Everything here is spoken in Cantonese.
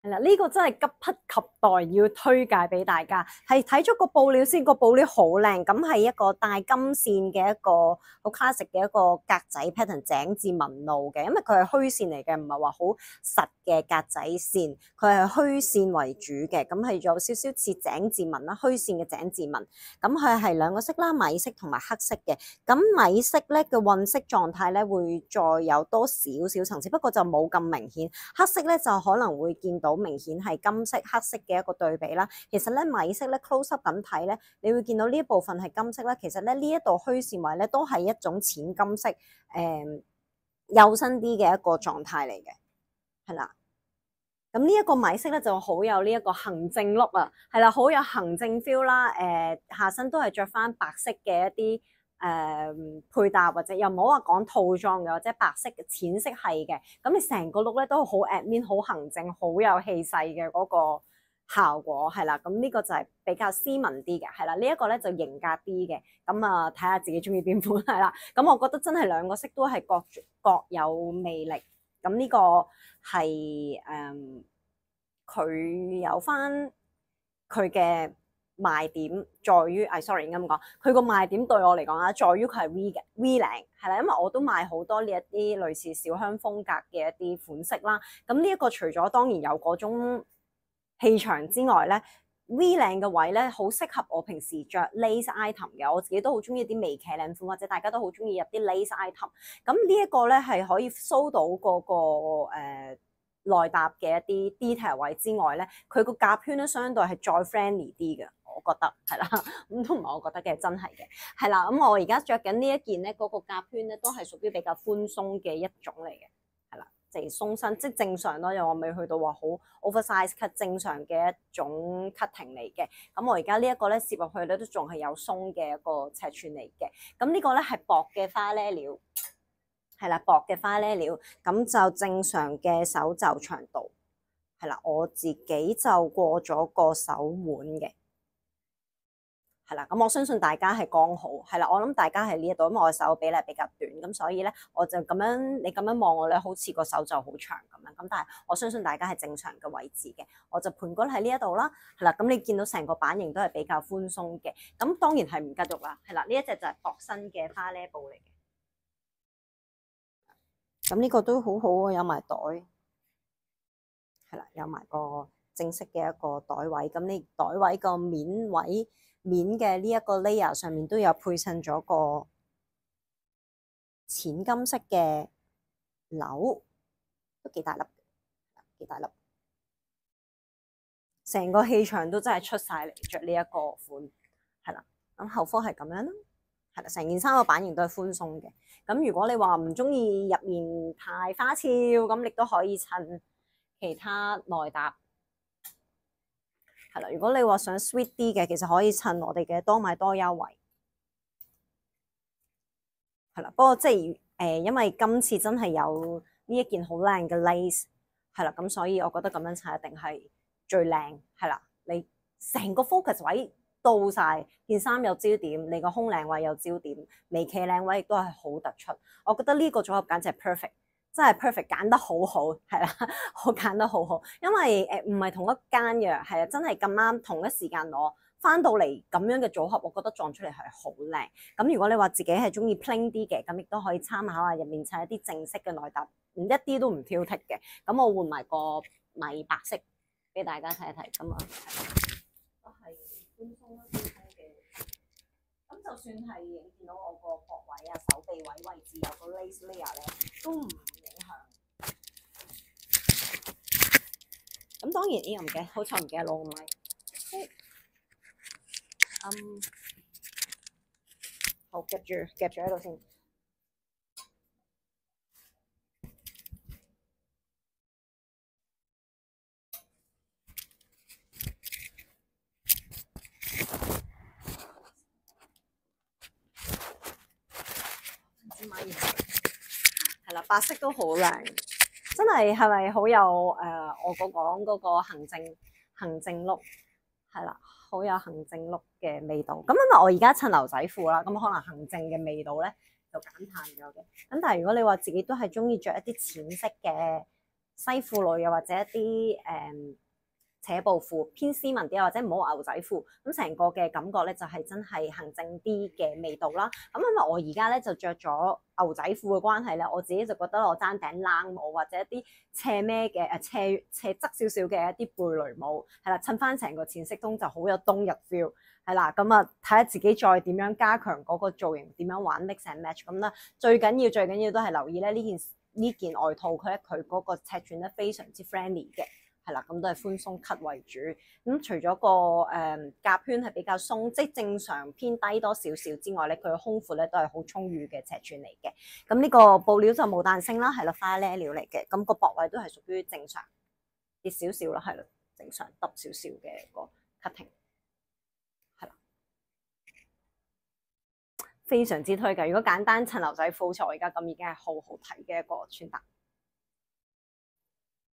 係啦，呢個真係急不及待要推介俾大家。係睇咗個布料先，個布料好靚，咁係一個帶金線嘅一個好 classic 嘅一個格仔 pattern 井字紋路嘅，因為佢係虛線嚟嘅，唔係話好實嘅格仔線，佢係虛線為主嘅，咁係有少少似井字紋啦，虛線嘅井字紋。咁佢係兩個色啦，米色同埋黑色嘅。咁米色咧嘅混色狀態咧會再有多少少層次，不過就冇咁明顯。黑色咧就可能會見到明顯係金色黑色嘅一個對比啦。其實咧米色咧 close up 咁睇咧，你會見到呢一部分係金色啦。其實咧呢一度虛線位咧都係一種淺金色幼身啲嘅一個狀態嚟嘅，係啦。咁呢一個米色咧就好有呢一個行政 look 啊，係啦，好有行政 feel 啦。下身都係着翻白色嘅一啲配搭，或者又唔好話講套裝嘅，或者白色嘅淺色係嘅。咁你成個 look 咧都好 admin 好行政，好有氣勢嘅嗰個效果係啦。咁呢個就係比較斯文啲嘅，係啦。呢一個咧就型格啲嘅。咁啊睇下自己中意邊款係啦。咁我覺得真係兩個色都係各有魅力。咁呢個係佢有翻佢嘅賣點，在於sorry 應該咁講，佢個賣點對我嚟講啊，在於佢係 V 領係啦，因為我都買好多呢一啲類似小香風格嘅一啲款式啦。咁呢一個除咗當然有嗰種氣場之外咧，V 領嘅位咧好適合我平時着 lace item 嘅，我自己都好中意啲微騎領款，或者大家都好中意入啲 lace item。咁呢一個咧係可以 show 到嗰個內搭嘅一啲 detail 位之外咧，佢個夾圈咧相對係再 friendly 啲嘅，我覺得係啦，咁都唔係我覺得嘅，真係嘅，係啦。咁我而家着緊呢一件咧，嗰個夾圈咧都係屬於比較寬鬆嘅一種嚟嘅，係啦，即係鬆身，即係正常咯，又我未去到話好 oversize cut 正常嘅一種 cutting 嚟嘅。咁我而家呢一個咧攝入去咧都仲係有鬆嘅一個尺寸嚟嘅。咁呢個咧係薄嘅花呢料。係啦，薄嘅花呢料，咁就正常嘅手袖長度，係啦，我自己就過咗個手腕嘅，係啦，咁我相信大家係剛好，係啦，我諗大家係呢一度，因為我手比例比較短，咁所以咧我就咁樣，你咁樣望我咧，好似個手袖好長咁樣，咁但係我相信大家係正常嘅位置嘅，我就盤骨喺呢一度啦，係啦，咁你見到成個版型都係比較寬鬆嘅，咁當然係唔吉肉啦，係啦，呢一隻就係薄身嘅花呢布嚟嘅。咁呢個都好好啊，有埋袋，係啦，有埋個正式嘅一個袋位。咁你袋位個面嘅呢一個 layer 上面都有配襯咗個淺金色嘅紐，都幾大粒，幾大粒。成個氣場都真係出晒嚟，着呢一個款，係啦。咁後方係咁樣啦。係啦，成件衫個版型都係寬鬆嘅。咁如果你話唔中意入面太花俏，咁亦都可以襯其他內搭。係啦，如果你話想 sweet 啲嘅，其實可以襯我哋嘅多買多優惠。係啦，不過即係因為今次真係有呢一件好靚嘅 lace， 係啦，咁所以我覺得咁樣襯一定係最靚。係啦，你成個 focus 位到晒，件衫有焦點，你個胸領位有焦點，微企領位亦都係好突出。我覺得呢個組合簡直係 perfect， 真係 perfect， 揀得好好，係啦，我揀得好好，因為唔係同一間嘅，係啊，真係咁啱同一時間攞翻到嚟咁樣嘅組合，我覺得撞出嚟係好靚。咁如果你話自己係中意 plain 啲嘅，咁亦都可以參考下入面襯一啲正式嘅內搭，一啲都唔挑剔嘅。咁我換埋個米白色俾大家睇一睇咁啊。寬鬆啦，寬鬆嘅。咁就算係影見到我個膊位啊、手臂位置有個 lace layer 咧，都唔影響。咁當然呢個唔記得，好彩唔記得攞個咪。好夾住喺度先。係啦，白色都好靚，真係咪好有我講嗰個行政 look 係啦，好有行政 look 嘅味道。咁因為我而家襯牛仔褲啦，咁可能行政嘅味道咧就減淡咗嘅。咁但係如果你話自己都係中意着一啲淺色嘅西褲類又或者一啲扯布褲偏斯文啲，或者唔好牛仔褲，咁成個嘅感覺咧就係真係行政啲嘅味道啦。咁因為我而家咧就着咗牛仔褲嘅關係咧，我自己就覺得我爭頂冷帽或者一啲斜孭嘅斜側少少嘅一啲貝雷帽，係啦，襯翻成個淺色通就好有冬日 feel。係啦，咁啊睇下自己再點樣加強嗰個造型，點樣玩 mix and match 咁啦。最緊要都係留意咧呢件外套佢嗰個尺寸咧非常之 friendly 嘅。係啦，咁都係寬鬆 cut 為主。咁除咗個夾圈係比較鬆，即係正常偏低多少少之外咧，佢嘅胸闊咧都係好充裕嘅尺寸嚟嘅。咁呢個布料就冇彈性啦，係啦，花呢料嚟嘅。咁個膊位都係屬於正常跌少少啦，係啦，正常揼少少嘅個 cutting， 係啦，非常之推介。如果簡單襯牛仔褲，好似我而家咁已經係好好睇嘅一個穿搭。